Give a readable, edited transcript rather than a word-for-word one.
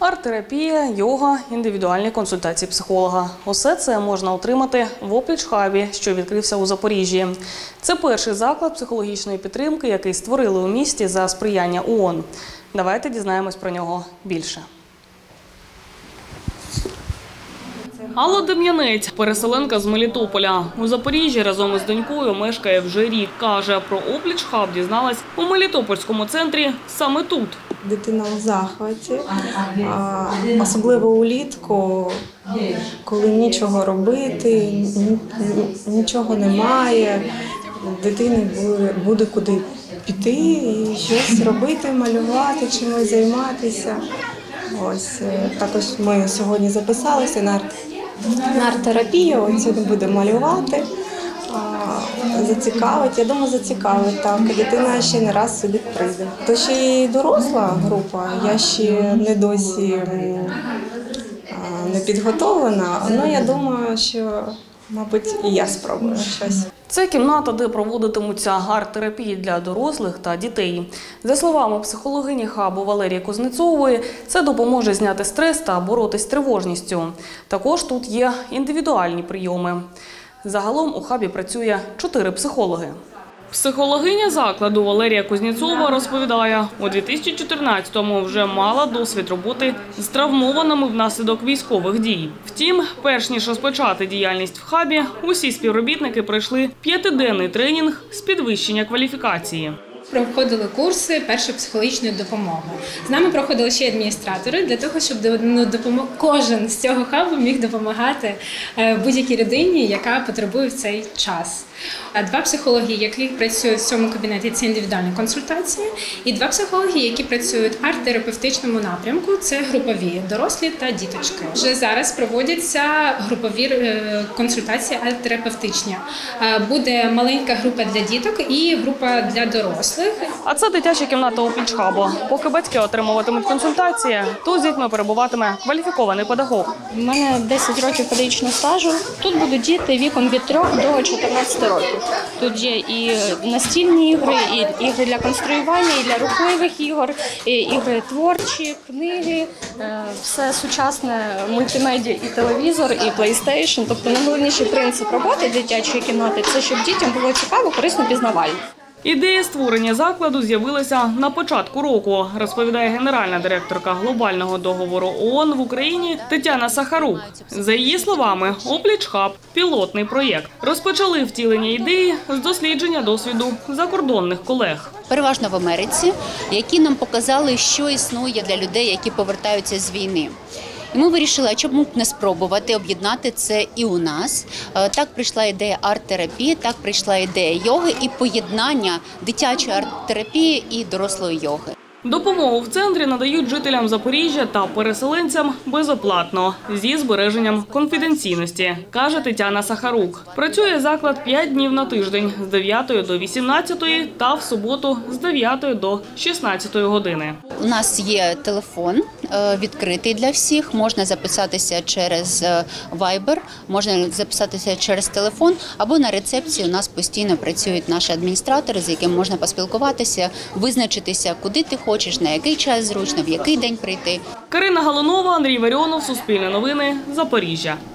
Арт-терапія, йога, індивідуальні консультації психолога. Усе це можна отримати в Опліч-хабі, що відкрився у Запоріжжі. Це перший заклад психологічної підтримки, який створили у місті за сприяння ООН. Давайте дізнаємось про нього більше. Алла Дем'янець – переселенка з Мелітополя. У Запоріжжі разом із донькою мешкає вже рік. Каже, про Опліч-хаб дізналась у Мелітопольському центрі саме тут. Дитина у захваті, особливо улітку, коли нічого робити, нічого немає, дитині буде куди піти і щось робити, малювати, чимось займатися. Ось також ми сьогодні записалися на арт-терапію, сьогодні будемо малювати. Зацікавить, я думаю, зацікавить, так. Дитина ще не раз сюди прийде. То ще й доросла група, я ще не досі не підготовлена, але я думаю, що, мабуть, і я спробую щось. Це кімната, де проводитимуться арт-терапії для дорослих та дітей. За словами психологині хабу Валерії Кузнецової, це допоможе зняти стрес та боротись з тривожністю. Також тут є індивідуальні прийоми. Загалом у хабі працює 4 психологи. Психологиня закладу Валерія Кузнєцова розповідає, у 2014-му вже мала досвід роботи з травмованими внаслідок військових дій. Втім, перш ніж розпочати діяльність в хабі, усі співробітники пройшли 5-денний тренінг з підвищення кваліфікації. Проходили курси першої психологічної допомоги. З нами проходили ще адміністратори для того, щоб кожен з цього хабу міг допомагати будь-якій людині, яка потребує в цей час. 2 психологи, які працюють в цьому кабінеті, це індивідуальні консультації, і 2 психологи, які працюють в арт-терапевтичному напрямку, це групові, дорослі та діточки. Вже зараз проводяться групові консультації арт-терапевтичні. Буде маленька група для діток і група для дорослих. А це дитяча кімната Опліч-хабу. Поки батьки отримуватимуть консультації, тут з дітьми перебуватиме кваліфікований педагог. У мене 10 років педагогічного стажу. Тут будуть діти віком від 3 до 14 років. Тут є і настільні ігри, і ігри для конструювання, і для рухливих ігор, і ігри творчі, книги, все сучасне, мультимедіа, і телевізор, і плейстейшн. Тобто найголовніший принцип роботи дитячої кімнати – це щоб дітям було цікаво, корисно, пізнавально. Ідея створення закладу з'явилася на початку року, розповідає генеральна директорка глобального договору ООН в Україні Тетяна Сахарук. За її словами, Опліч-хаб – пілотний проєкт. Розпочали втілення ідеї з дослідження досвіду закордонних колег. Переважно в Америці, які нам показали, що існує для людей, які повертаються з війни. І ми вирішили, а чому б не спробувати об'єднати це і у нас. Так прийшла ідея арт-терапії, так прийшла ідея йоги і поєднання дитячої арт-терапії і дорослої йоги. Допомогу в центрі надають жителям Запоріжжя та переселенцям безоплатно, зі збереженням конфіденційності, каже Тетяна Сахарук. Працює заклад 5 днів на тиждень з 9 до 18 та в суботу з 9 до 16 години. У нас є телефон відкритий для всіх, можна записатися через Viber, можна записатися через телефон, або на рецепції у нас постійно працюють наші адміністратори, з якими можна поспілкуватися, визначитися, куди ти хочеш, на який час зручно, в який день прийти. Карина Галунова, Андрій Варіонов, Суспільне новини, Запоріжжя.